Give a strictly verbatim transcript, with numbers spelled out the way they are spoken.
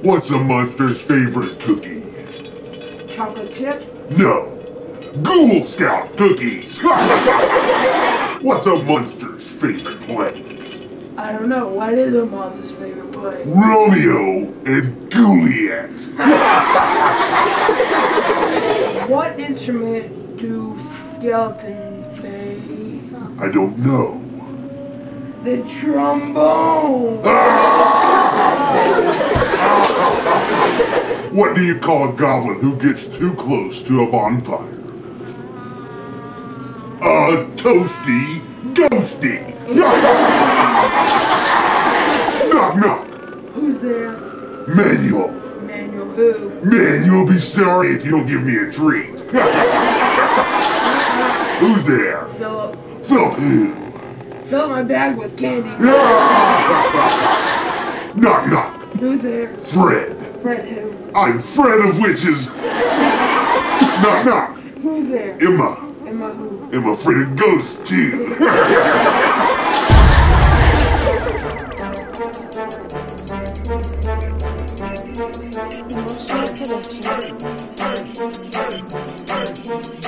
What's a monster's favorite cookie? Chocolate chip? No. Ghoul Scout cookies! What's a monster's favorite play? I don't know. What is a monster's favorite play? Romeo and Juliet! What instrument do skeletons play? I don't know. The trombone! What do you call a goblin who gets too close to a bonfire? A toasty ghosty! Knock knock! Who's there? Manuel! Manuel who? Man, you'll be sorry if you don't give me a treat. Who's there? Philip. Philip who? Fill my bag with candy. Knock knock! Who's there? Fred! Fred who? I'm Fred of Witches! Knock knock! Who's there? Emma! Emma who? I'm afraid of ghosts too! Emotional connection.